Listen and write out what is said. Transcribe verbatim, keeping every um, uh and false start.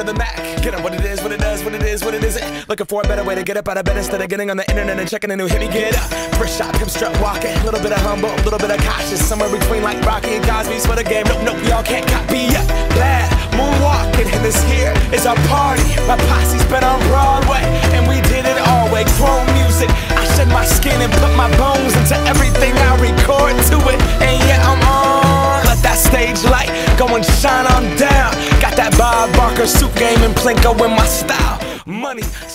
the Mac. Get on what it is, what it does, what it is, what it isn't. Looking for a better way to get up out of bed instead of getting on the internet and checking a new hit. Me get up, first shot, hip strut walking. A little bit of humble, a little bit of cautious. Somewhere between like Rocky and Cosby's for the game. Nope, nope, y'all can't copy yet. Glad moonwalking, and this here is our party. My posse's been on Broadway, and we did it all way. Chrome music, I shed my skin and put my bones into everything I record to it. And yeah, I'm on. Let that stage light go and shine on down. Got that Bob Barker suit game and Plinko in my style. Money